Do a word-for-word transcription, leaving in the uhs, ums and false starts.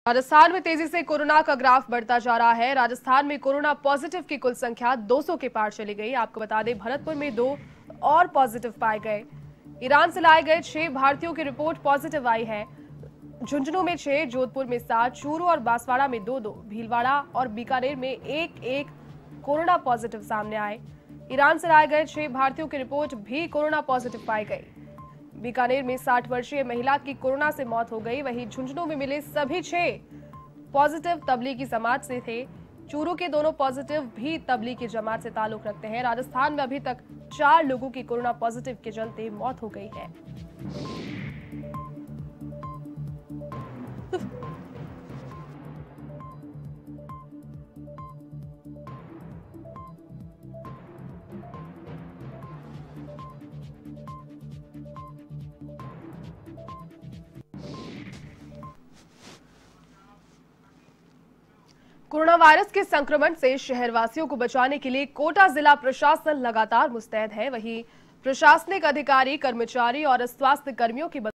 राजस्थान में तेजी से कोरोना का ग्राफ बढ़ता जा रहा है। राजस्थान में कोरोना पॉजिटिव की कुल संख्या दो सौ के पार चली गई। आपको बता दें, भरतपुर में दो और पॉजिटिव पाए गए। ईरान से लाए गए छह भारतीयों की रिपोर्ट पॉजिटिव आई है। झुंझुनू में छह, जोधपुर में सात, चूरू और बांसवाड़ा में दो दो, भीलवाड़ा और बीकानेर में एक एक कोरोना पॉजिटिव सामने आए। ईरान से लाए गए छह भारतीयों की रिपोर्ट भी कोरोना पॉजिटिव पाई गई। बीकानेर में साठ वर्षीय महिला की कोरोना से मौत हो गई। वहीं झुंझुनू में मिले सभी छह पॉजिटिव तबलीगी जमात से थे। चूरू के दोनों पॉजिटिव भी तबलीगी जमात से ताल्लुक रखते हैं। राजस्थान में अभी तक चार लोगों की कोरोना पॉजिटिव के चलते मौत हो गई है। कोरोना वायरस के संक्रमण से शहरवासियों को बचाने के लिए कोटा जिला प्रशासन लगातार मुस्तैद है। वहीं प्रशासनिक अधिकारी, कर्मचारी और स्वास्थ्य कर्मियों की